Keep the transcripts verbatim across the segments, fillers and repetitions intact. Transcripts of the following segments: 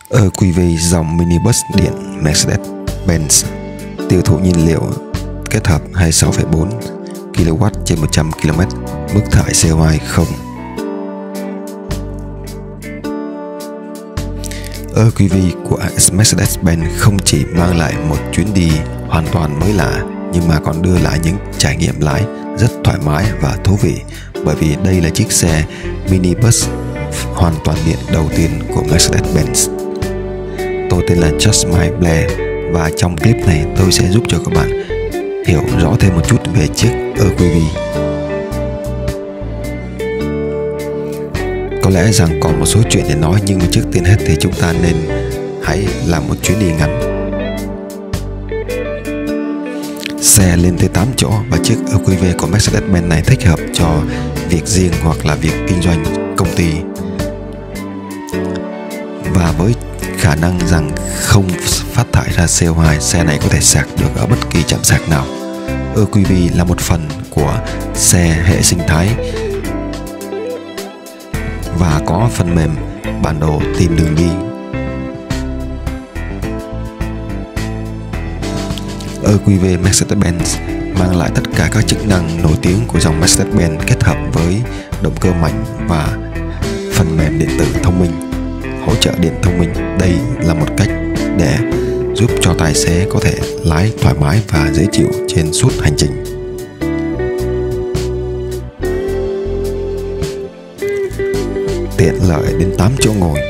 e quy vê dòng minibus điện Mercedes-Benz tiêu thụ nhiên liệu kết hợp hai mươi sáu phẩy bốn ki lô oát trên một trăm ki lô mét, mức thải xê o hai không. e quy vê của Mercedes-Benz không chỉ mang lại một chuyến đi hoàn toàn mới lạ, nhưng mà còn đưa lại những trải nghiệm lái rất thoải mái và thú vị, bởi vì đây là chiếc xe minibus hoàn toàn điện đầu tiên của Mercedes-Benz. Tôi tên là Just My Blair và trong clip này tôi sẽ giúp cho các bạn hiểu rõ thêm một chút về chiếc e quy vê. Có lẽ rằng còn một số chuyện để nói, nhưng trước tiên hết thì chúng ta nên hãy làm một chuyến đi ngắn. Xe lên tới tám chỗ và chiếc e quy vê của Mercedes-Benz này thích hợp cho việc riêng hoặc là việc kinh doanh công ty. Và với khả năng rằng không phát thải ra xê o hai, xe này có thể sạc được ở bất kỳ trạm sạc nào. e quy vê là một phần của xe hệ sinh thái và có phần mềm bản đồ tìm đường đi. e quy vê Mercedes-Benz mang lại tất cả các chức năng nổi tiếng của dòng Mercedes-Benz kết hợp với động cơ mạnh và phần mềm điện tử thông minh, hỗ trợ điện thông minh. Đây là một cách để giúp cho tài xế có thể lái thoải mái và dễ chịu trên suốt hành trình. Tiện lợi đến tám chỗ ngồi.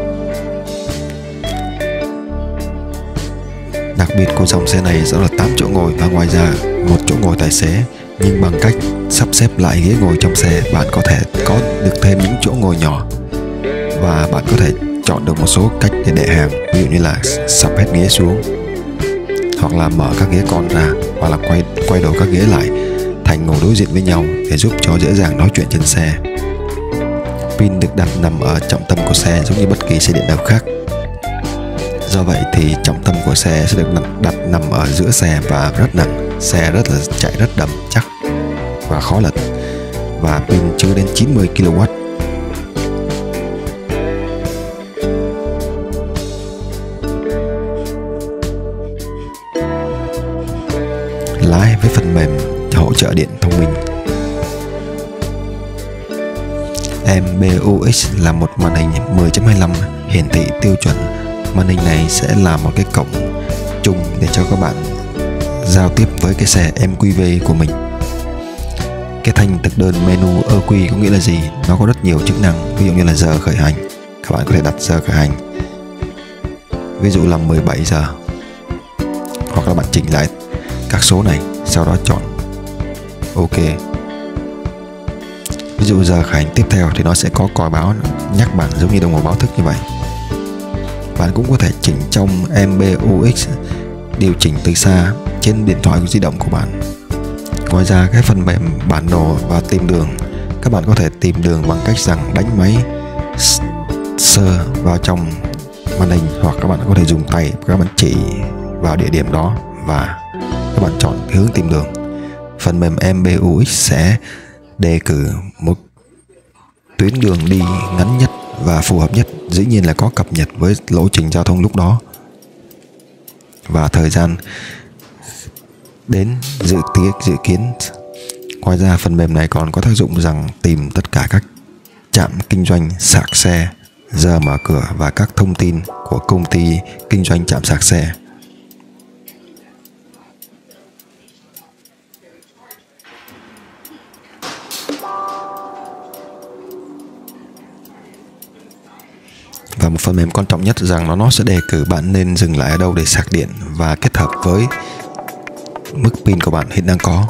Đặc biệt của dòng xe này sẽ là tám chỗ ngồi và ngoài ra một chỗ ngồi tài xế, nhưng bằng cách sắp xếp lại ghế ngồi trong xe, bạn có thể có được thêm những chỗ ngồi nhỏ và bạn có thể chọn được một số cách để để hàng, ví dụ như là sắp hết ghế xuống, hoặc là mở các ghế con ra, hoặc là quay quay đầu các ghế lại thành ngồi đối diện với nhau để giúp cho dễ dàng nói chuyện trên xe. Pin được đặt nằm ở trọng tâm của xe giống như bất kỳ xe điện nào khác. Do vậy thì trọng tâm của xe sẽ được đặt nằm ở giữa xe và rất nặng. Xe rất là chạy rất đầm chắc và khó lật, và pin chứa đến chín mươi ki lô oát. Lái với phần mềm hỗ trợ điện thông minh. em bê u ích là một màn hình mười chấm hai lăm hiển thị tiêu chuẩn. Màn hình này sẽ là một cái cổng chung để cho các bạn giao tiếp với cái xe em quy vê của mình. Cái thanh thực đơn menu e quy có nghĩa là gì? Nó có rất nhiều chức năng, ví dụ như là giờ khởi hành. Các bạn có thể đặt giờ khởi hành, ví dụ là mười bảy giờ, hoặc là bạn chỉnh lại các số này, sau đó chọn OK. Ví dụ giờ khởi hành tiếp theo thì nó sẽ có còi báo nhắc bạn giống như đồng hồ báo thức như vậy. Bạn cũng có thể chỉnh trong em bê u ích, điều chỉnh từ xa trên điện thoại di động của bạn. Ngoài ra cái phần mềm bản đồ và tìm đường, các bạn có thể tìm đường bằng cách rằng đánh máy sơ vào trong màn hình, hoặc các bạn có thể dùng tay các bạn chỉ vào địa điểm đó và các bạn chọn hướng tìm đường. Phần mềm em bê u ích sẽ đề cử một tuyến đường đi ngắn nhất và phù hợp nhất, dĩ nhiên là có cập nhật với lộ trình giao thông lúc đó và thời gian đến dự tiết dự kiến. Ngoài ra phần mềm này còn có tác dụng rằng tìm tất cả các trạm kinh doanh sạc xe, giờ mở cửa và các thông tin của công ty kinh doanh trạm sạc xe. Và một phần mềm quan trọng nhất rằng nó nó sẽ đề cử bạn nên dừng lại ở đâu để sạc điện và kết hợp với mức pin của bạn hiện đang có.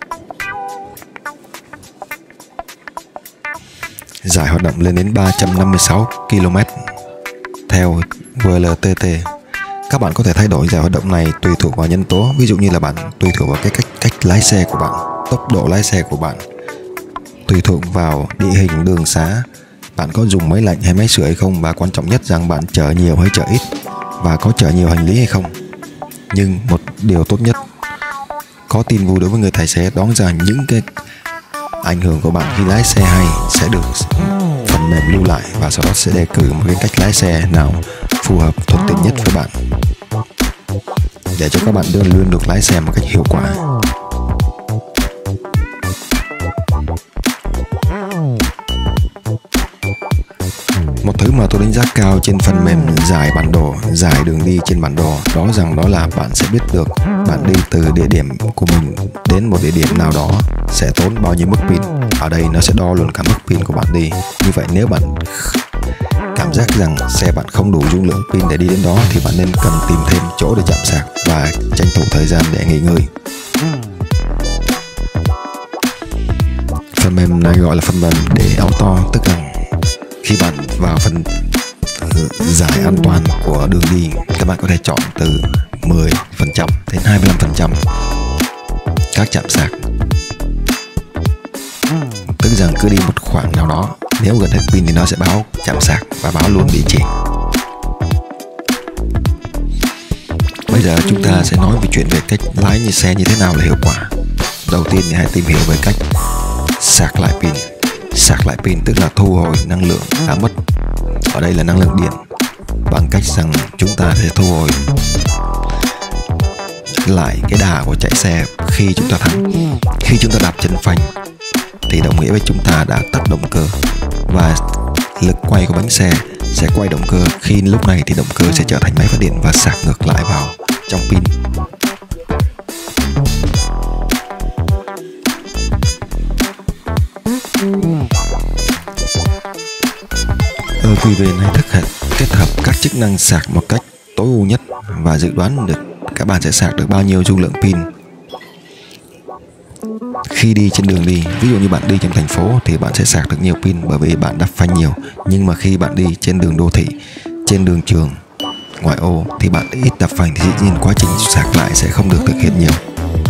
Giải hoạt động lên đến ba trăm năm mươi sáu ki lô mét theo vê lờ tê tê. Các bạn có thể thay đổi giải hoạt động này tùy thuộc vào nhân tố, ví dụ như là bạn tùy thuộc vào cái cách cách lái xe của bạn, tốc độ lái xe của bạn, tùy thuộc vào địa hình đường xá, bạn có dùng máy lạnh hay máy sưởi hay không, và quan trọng nhất rằng bạn chở nhiều hay chở ít và có chở nhiều hành lý hay không. Nhưng một điều tốt nhất, có tin vui đối với người tài xế, đó là những cái ảnh hưởng của bạn khi lái xe hay sẽ được phần mềm lưu lại và sau đó sẽ đề cử một cái cách lái xe nào phù hợp, thuận tiện nhất với bạn, để cho các bạn luôn luôn được lái xe một cách hiệu quả. Một thứ mà tôi đánh giá cao trên phần mềm giải bản đồ, giải đường đi trên bản đồ, đó rằng đó là bạn sẽ biết được bạn đi từ địa điểm của mình đến một địa điểm nào đó sẽ tốn bao nhiêu mức pin. Ở đây nó sẽ đo luôn cả mức pin của bạn đi. Như vậy nếu bạn cảm giác rằng xe bạn không đủ dung lượng pin để đi đến đó thì bạn nên cần tìm thêm chỗ để chạm sạc và tranh thủ thời gian để nghỉ ngơi. Phần mềm này gọi là phần mềm để auto, tức là khi bạn vào phần giải an toàn của đường đi, các bạn có thể chọn từ mười phần trăm đến hai mươi lăm phần trăm các chạm sạc. Tức rằng cứ đi một khoảng nào đó, nếu gần hết pin thì nó sẽ báo chạm sạc và báo luôn địa chỉ. Bây giờ chúng ta sẽ nói về chuyện về cách lái như xe như thế nào là hiệu quả. Đầu tiên thì hãy tìm hiểu về cách sạc lại pin. Sạc lại pin tức là thu hồi năng lượng đã mất, ở đây là năng lượng điện, bằng cách rằng chúng ta sẽ thu hồi lại cái đà của chạy xe khi chúng ta thắng. Khi chúng ta đạp chân phanh thì đồng nghĩa với chúng ta đã tắt động cơ, và lực quay của bánh xe sẽ quay động cơ. Khi lúc này thì động cơ sẽ trở thành máy phát điện và sạc ngược lại vào trong pin. e quy vê này thực hiện kết hợp các chức năng sạc một cách tối ưu nhất và dự đoán được các bạn sẽ sạc được bao nhiêu dung lượng pin khi đi trên đường đi. Ví dụ như bạn đi trong thành phố thì bạn sẽ sạc được nhiều pin bởi vì bạn đạp phanh nhiều, nhưng mà khi bạn đi trên đường đô thị, trên đường trường, ngoại ô thì bạn ít đạp phanh thì dĩ nhiên quá trình sạc lại sẽ không được thực hiện nhiều.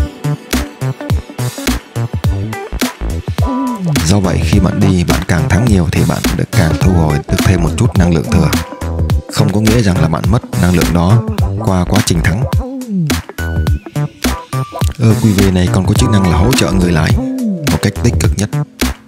Do vậy khi bạn đi, bạn càng thắng nhiều thì bạn được càng thu hồi được thêm một chút năng lượng thừa. Không có nghĩa rằng là bạn mất năng lượng đó qua quá trình thắng. e quy vê này còn có chức năng là hỗ trợ người lái một cách tích cực nhất.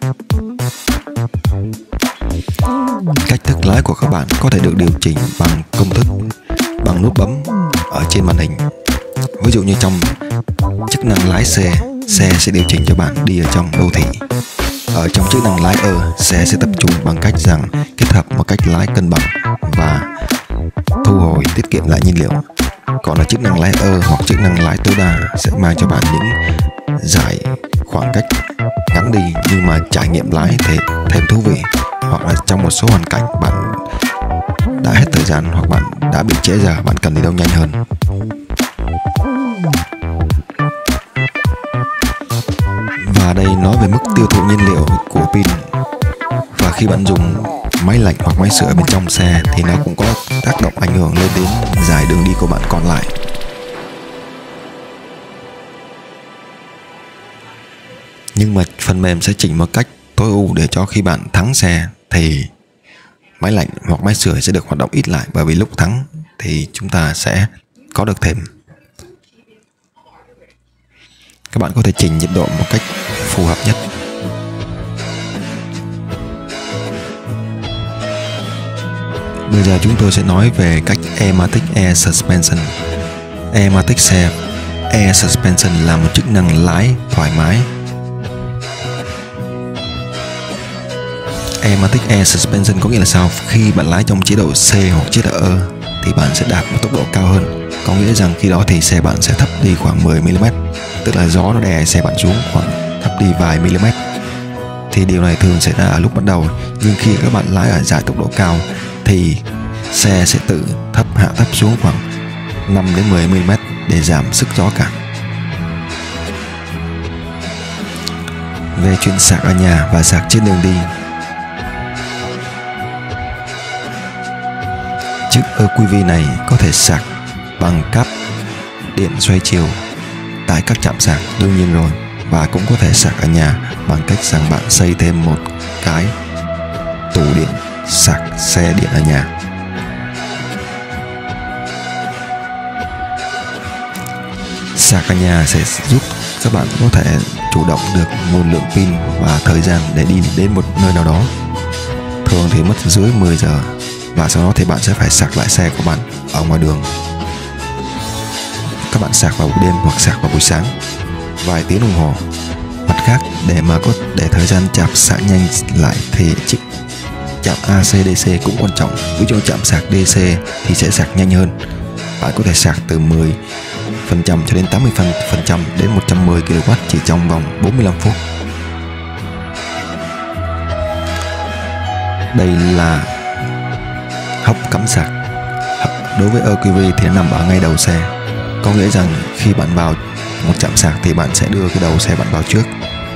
Cách thức lái của các bạn có thể được điều chỉnh bằng công thức, bằng nút bấm ở trên màn hình. Ví dụ như trong chức năng lái xe, xe sẽ điều chỉnh cho bạn đi ở trong đô thị. Ở trong chức năng lái E, xe sẽ tập trung bằng cách rằng kết hợp một cách lái cân bằng và thu hồi tiết kiệm lại nhiên liệu. Còn ở chức năng lái E hoặc chức năng lái tối đa sẽ mang cho bạn những giải khoảng cách ngắn đi nhưng mà trải nghiệm lái thì thêm thú vị, hoặc là trong một số hoàn cảnh bạn đã hết thời gian hoặc bạn đã bị trễ giờ, bạn cần đi đâu nhanh hơn. Và đây nói về mức tiêu thụ nhiên liệu của pin. Và khi bạn dùng máy lạnh hoặc máy sưởi bên trong xe thì nó cũng có tác động ảnh hưởng lên đến dài đường đi của bạn còn lại. Nhưng mà phần mềm sẽ chỉnh một cách tối ưu để cho khi bạn thắng xe thì máy lạnh hoặc máy sưởi sẽ được hoạt động ít lại, bởi vì lúc thắng thì chúng ta sẽ có được thêm. Các bạn có thể chỉnh nhiệt độ một cách phù hợp nhất. Bây giờ chúng tôi sẽ nói về cách e-matic Air Suspension. E-matic xe Air Suspension là một chức năng lái thoải mái. E-matic Air Suspension có nghĩa là sao? Khi bạn lái trong chế độ C hoặc chế độ E thì bạn sẽ đạt một tốc độ cao hơn. Có nghĩa rằng khi đó thì xe bạn sẽ thấp đi khoảng mười mi li mét, tức là gió nó đè xe bạn xuống khoảng thấp đi vài mm. Thì điều này thường xảy ra ở lúc bắt đầu, nhưng khi các bạn lái ở giải tốc độ cao thì xe sẽ tự thấp hạ thấp xuống khoảng năm đến mười mi li mét để giảm sức gió cản. Về chuyện sạc ở nhà và sạc trên đường đi, chiếc e quy vê này có thể sạc bằng cáp điện xoay chiều tại các trạm sạc đương nhiên rồi, và cũng có thể sạc ở nhà bằng cách rằng bạn xây thêm một cái tủ điện sạc xe điện ở nhà. Sạc ở nhà sẽ giúp các bạn có thể chủ động được nguồn lượng pin và thời gian để đi đến một nơi nào đó. Thường thì mất dưới mười giờ và sau đó thì bạn sẽ phải sạc lại xe của bạn ở ngoài đường. Các bạn sạc vào buổi đêm hoặc sạc vào buổi sáng vài tiếng đồng hồ. Mặt khác, để mà có để thời gian chạm sạc nhanh lại thì chiếc chạm a xê đê xê cũng quan trọng. Ví dụ chạm sạc đê xê thì sẽ sạc nhanh hơn. Bạn có thể sạc từ mười phần trăm cho đến tám mươi phần trăm đến một trăm mười ki lô oát chỉ trong vòng bốn mươi lăm phút. Đây là hốc cắm sạc. Đối với e quy vê thì nó nằm ở ngay đầu xe, có nghĩa rằng khi bạn vào một trạm sạc thì bạn sẽ đưa cái đầu xe bạn vào trước.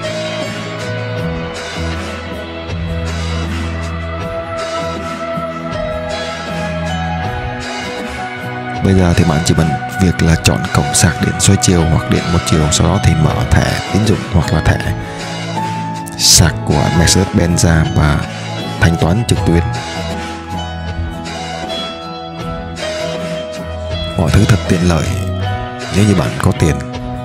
Bây giờ thì bạn chỉ cần việc là chọn cổng sạc điện xoay chiều hoặc điện một chiều, sau đó thì mở thẻ tín dụng hoặc là thẻ sạc của Mercedes-Benz ra và thanh toán trực tuyến. Mọi thứ thật tiện lợi nếu như bạn có tiền.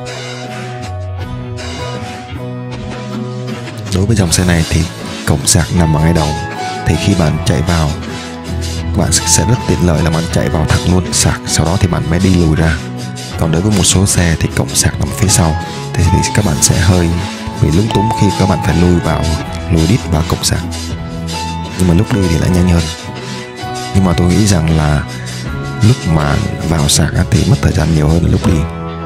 Đối với dòng xe này thì cổng sạc nằm ở ngay đầu, thì khi bạn chạy vào bạn sẽ rất tiện lợi là bạn chạy vào thẳng luôn sạc, sau đó thì bạn mới đi lùi ra. Còn đối với một số xe thì cổng sạc nằm phía sau, thì, thì các bạn sẽ hơi bị lúng túng khi các bạn phải lùi vào lùi đít vào cổng sạc, nhưng mà lúc đi thì lại nhanh hơn. Nhưng mà tôi nghĩ rằng là lúc mà vào sạc thì mất thời gian nhiều hơn là lúc đi.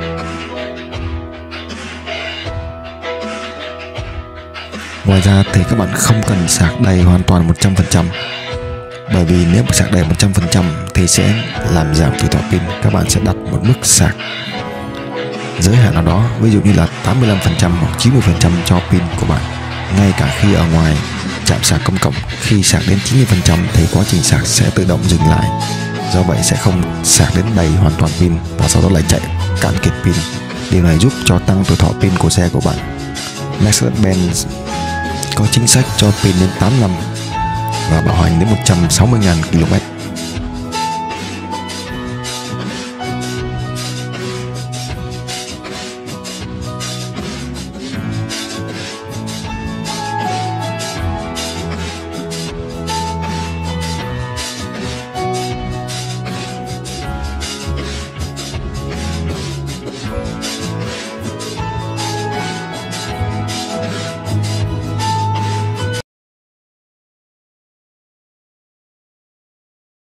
Ngoài ra thì các bạn không cần sạc đầy hoàn toàn một trăm phần trăm, bởi vì nếu sạc đầy một trăm phần trăm thì sẽ làm giảm tuổi thọ pin. Các bạn sẽ đặt một mức sạc giới hạn nào đó, ví dụ như là tám mươi lăm phần trăm hoặc chín mươi phần trăm cho pin của bạn. Ngay cả khi ở ngoài trạm sạc công cộng, khi sạc đến chín mươi phần trăm thì quá trình sạc sẽ tự động dừng lại. Do vậy sẽ không sạc đến đầy hoàn toàn pin và sau đó lại chạy cạn kiệt pin. Điều này giúp cho tăng tuổi thọ pin của xe của bạn. Mercedes-Benz có chính sách cho pin đến tám năm và bảo hành đến một trăm sáu mươi nghìn ki lô mét.